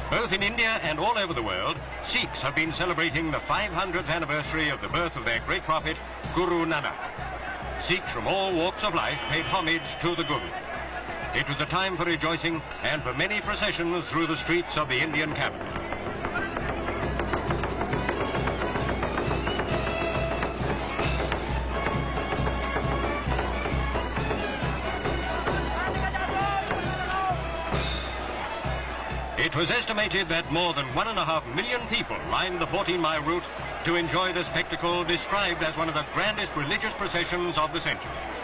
Both in India and all over the world, Sikhs have been celebrating the 500th anniversary of the birth of their great prophet, Guru Nanak. Sikhs from all walks of life paid homage to the Guru. It was a time for rejoicing and for many processions through the streets of the Indian capital. It was estimated that more than 1.5 million people lined the 14-mile route to enjoy the spectacle described as one of the grandest religious processions of the century.